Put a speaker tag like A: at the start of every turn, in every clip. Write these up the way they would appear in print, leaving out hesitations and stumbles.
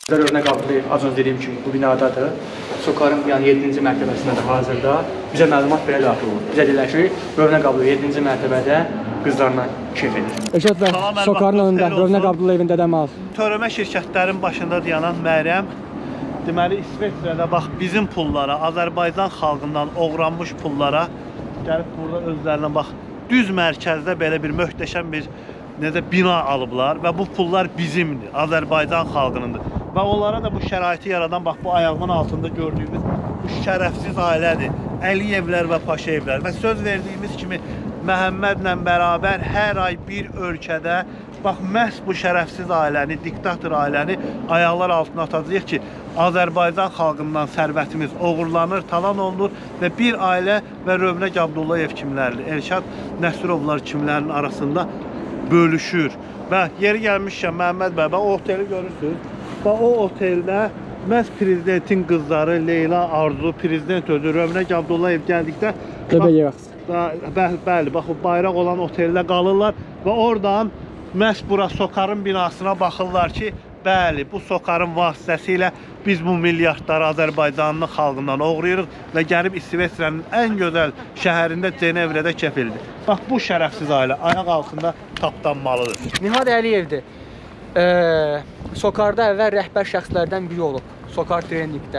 A: Örnək Abdulayev az önce dediyim kimi bu binadadır. Sokarın yəni 7-ci mərtəbəsindədir hazırda. Bizə məlumat belə daxil olur. Bizə deyirlər ki, Örnək Abdulayev 7-ci mərtəbədə qızlarla keyf edir.
B: Eşət bəy, Sokarın önündə Örnək Abdulayevin dədəmal.
C: Törəmə şirkətlərin başında dayanan Məryəm, deməli İsveçrədə bax bizim pullara, Azərbaycan xalqından oğranmış pullara gəlib burada özlərinə bax düz mərkəzdə belə bir möhtəşəm bir bina alıblar və bu pullar bizimdir, Azərbaycan xalqınındır. Və onlara da bu şəraiti yaradan bax bu ayağımın altında gördüyümüz bu şərəfsiz ailədir. Əliyevlər və Paşayevlər və söz verdiyimiz kimi Məhəmmədlə bərabər hər ay bir ölkədə bax məhz bu şərəfsiz ailəni, diktator ailəni ayaqlar altına atacaq ki, Azərbaycan xalqından sərvətimiz oğurlanır, talan olunur və bir ailə və Rövnək Abdullayev kimlərli, Elşad Nəsrovlar kimlərin arasında bölüşür. Və yeri gəlmişkən Məhəmməd bəy, o oteli görürsünüz. Və o oteldə məhz prezidentin qızları Leyla Arzu, prezident özü Rövnək Abdullayev gəldikdə bəli, bax o bayraq olan oteldə qalırlar və oradan məhz bura Sokarın binasına baxırlar ki, bəli, bu Sokarın vasitəsilə biz bu milyardları Azərbaycanlı xalqından oğrayırıq və gəlib İsveçrənin ən gözəl şəhərində Cenevrədə kef edilir. Bax bu şərəfsiz ailə ayaq altında tapdanmalıdır.
B: Nihad Əliyevdir. Sokarda əvvəl rəhbər şəxslərdən biri olub. Sokar treninqdə.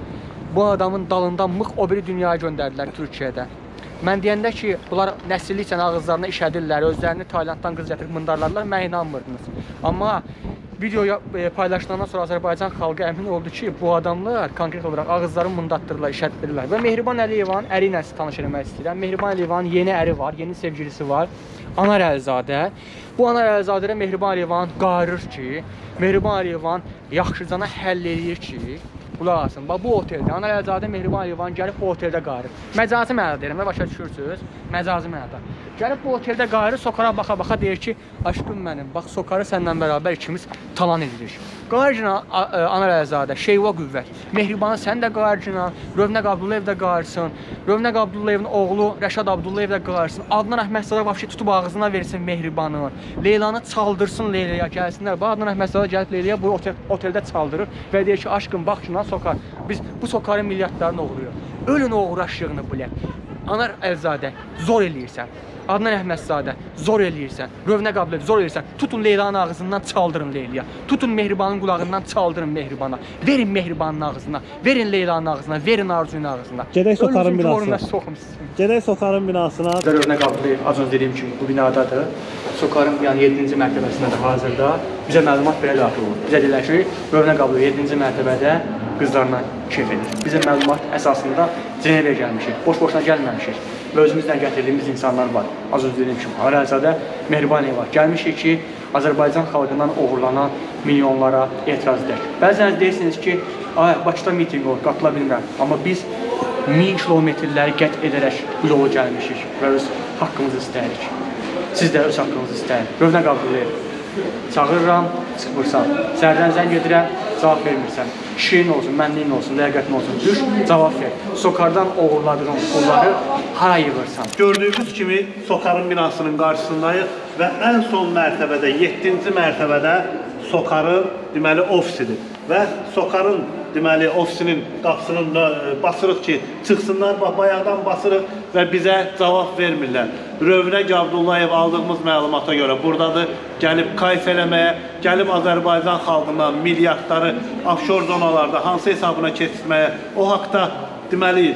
B: Bu adamın dalından mıx o biri dünyaya göndərdilər Türkiyədə. Mən deyəndə ki, bunlar nəsilliklə ağızlarına işədirlər, özlərini Taylanddan qız gətirib mındarlarlar, mən inanmırdınız. Amma videoya paylaşılandan sonra Azərbaycan xalqı əmin oldu ki, bu adamlar konkret olaraq ağızlarını mındatdırırlar, işətdirirlər. Və Mehriban Əliyevanın əri ilə tanış eləmək istəyirəm. Mehriban Əliyevanın yeni əri var, yeni sevgilisi var. Anar Əlizadə. Bu Anar Əlizadə Mehriban Əliyevan qarır ki, Mehriban Əliyevan yaxşıcana həll eləyir ki, qulaq asın. Bax bu oteldə Anar Əlizadə Mehriban Əliyevan gəlib bu oteldə qarır. Məcazi mənada deyirəm, başa düşürsünüz? Məcazi mənada. Gəlib bu oteldə qarır, Sokara baxa-baxa deyir ki, aşkım mənim, bax Sokarı səndən bərabər ikimiz talan edirik. Qarcına Anar Əlizadə, Şeyva qüvvət. Mehribanı sən də qarcına, Rövnək Abdullayev də qarsın. Rövnək Abdullayevin oğlu Rəşad Abdullayev də qarsın. Adnan Əhmədzadə vəbşi tutub ağzına versin Mehribanı. Leylanı çaldırsın Leylaya, gəlsinlər. Bax Adnan Əhmədzadə gəlib Leylaya bu oteldə çaldırır və deyir ki, aşkım bax şuna Sokar. Biz bu Sokarın milyardlarını oğruyor. Ölün oğraşığını bilək. Anar Əlizadə zor eləyirsən. Adnan Əhmədzadə zor eləyirsən. Rövnək Abdullayev zor eləyirsən. Tutun Leylanın ağzından çaldırın Leylaya. Tutun Mehribanın qulağından çaldırın Mehribana. Verin Mehribanın ağzına. Verin Leylanın ağzına. Verin Arzunun ağzına.
C: Gedək Sokarın binasına. Gedək Sokarın binasına.
A: Rövnək Abdullayev az önce dediyim kimi bu binadadır. Sokarın yəni 7-ci mərtəbəsindədir hazırda. Bizə məlumat belə daxil olur. Bizə deyirlər ki, Rövnək Abdullayev 7-ci mərtəbədə qızlarla keyf edir. Bizə məlumat əsasında Cenevrəyə gəlmişik. Boş-boşuna gəlməmişik. Və özümüzlə gətirdiyimiz insanlar var. Az önce dediyim kimi Anar Əlizadə, Mehriban Əliyev var. Gəlmişik ki, Azərbaycan xalqından oğurlanan milyonlara etiraz edək. Bəzən deyirsiniz ki, Bakıda miting olur, qatıla bilmirəm. Amma biz 1000 kilometrləri qət edərək bu yolu gəlmişik və öz haqqımızı istəyirik. Siz də öz haqqınızı istəyin. Rövnək Abdullayev, çağırıram, çıxmırsan. Sərdən zəng edirəm, cavab vermirsən. Şirin olsun, mənliyin olsun, ləyaqətin olsun. Düş, cavab ver. Sokardan oğurladığın pulları hara yığırsan?
C: Gördüyümüz kimi Sokarın binasının qarşısındayıq və ən son mərtəbədə, 7-ci mərtəbədə Sokarın deməli ofisidir. Və Sokarın deməli ofisinin qapısını basırıq ki, çıxsınlar, bayaqdan basırıq və bizə cavab vermirlər. Rövnək Abdullayev aldığımız məlumata görə buradadır, gəlib kayf eləməyə, gəlib Azərbaycan xalqından milyardları offshore zonalarda hansı hesabına keçirməyə, o haqda deməli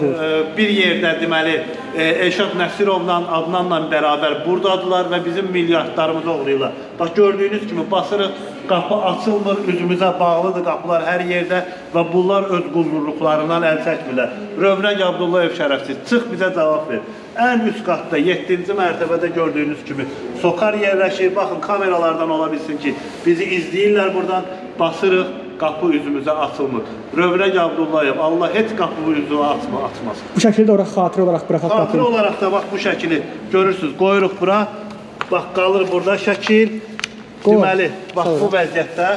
C: bir yerdə deməli Elşad Nəsirovla, Adnanla bərabər buradadılar və bizim milyardlarımızı oğrayırlar. Bax gördüyünüz kimi basırıq, qapı açılmır, üzümüzə bağlıdır qapılar hər yerdə və bunlar öz quldurluqlarından əl çəkmirlər. Rövnək Abdullayev şərəfsiz, çıx bizə cavab ver. Ən üst qatda 7-ci mərtəbədə gördüyünüz kimi Sokar yerləşir. Baxın kameralardan ola bilsin ki, bizi izləyirlər buradan, basırıq. Qapı üzümüzə açılmır. Rövnək Abdullayev, Allah heç qapı üzümüzə açmasın.
B: Bu şəkildə oraq xatirə olaraq bıraxaq qapını.
C: Xatirə olaraq da bax bu şəkili görürsünüz, qoyuruq bura. Bax qalır burada şəkil. Deməli, bax bu vəziyyətdə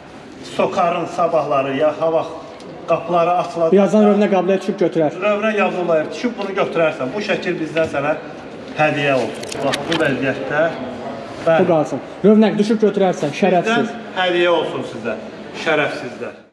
C: Sokarın sabahları, ya hava qapıları açılacaq.
B: Birazdan Rövnək Abdullayev düşüb götürər.
C: Rövnək Abdullayev düşüb bunu götürərsən. Bu şəkil bizdən sənə hədiyyə olsun. Bax bu vəziyyətdə.
B: Bu qalsın. Rövnək düşüb götürərsən, şərəfsiz.
C: Bizdən hədiyyə olsun sizə. şərəfsizlər.